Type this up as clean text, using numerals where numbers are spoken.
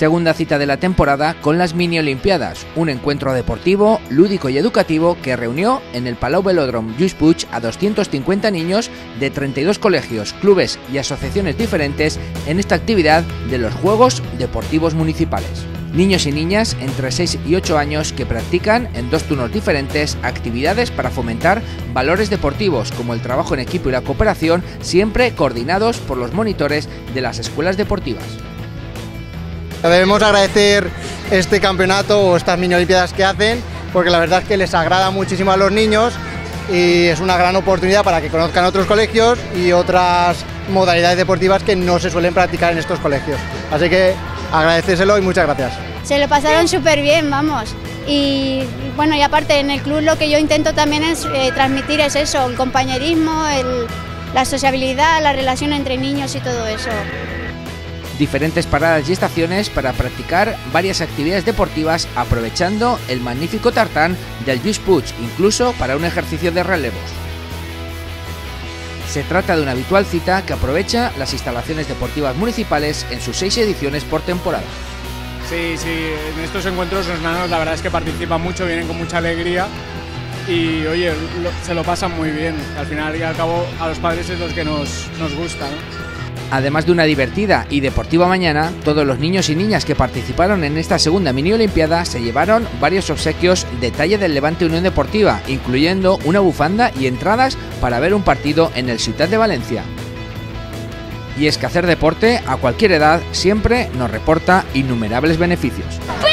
Segunda cita de la temporada con las Mini Olimpiadas, un encuentro deportivo, lúdico y educativo que reunió en el Palau Velòdrom Lluís Puig a 250 niños de 32 colegios, clubes y asociaciones diferentes en esta actividad de los Juegos Deportivos Municipales. Niños y niñas entre 6 y 8 años que practican en 2 turnos diferentes actividades para fomentar valores deportivos como el trabajo en equipo y la cooperación, siempre coordinados por los monitores de las escuelas deportivas. Debemos agradecer este campeonato o estas mini olimpiadas que hacen, porque la verdad es que les agrada muchísimo a los niños y es una gran oportunidad para que conozcan otros colegios y otras modalidades deportivas que no se suelen practicar en estos colegios. Así que agradecérselo y muchas gracias. Se lo pasaron súper bien, vamos. Y bueno, y aparte en el club lo que yo intento también es transmitir es eso, el compañerismo, la sociabilidad, la relación entre niños y todo eso. Diferentes paradas y estaciones para practicar varias actividades deportivas aprovechando el magnífico tartán del Lluís Puig, incluso para un ejercicio de relevos. Se trata de una habitual cita que aprovecha las instalaciones deportivas municipales en sus 6 ediciones por temporada. Sí, en estos encuentros los nanos la verdad es que participan mucho, vienen con mucha alegría y oye, se lo pasan muy bien. Al final y al cabo a los padres es los que nos gusta, ¿no? Además de una divertida y deportiva mañana, todos los niños y niñas que participaron en esta segunda mini olimpiada se llevaron varios obsequios de talla del Levante Unión Deportiva, incluyendo una bufanda y entradas para ver un partido en el Ciutat de Valencia. Y es que hacer deporte a cualquier edad siempre nos reporta innumerables beneficios.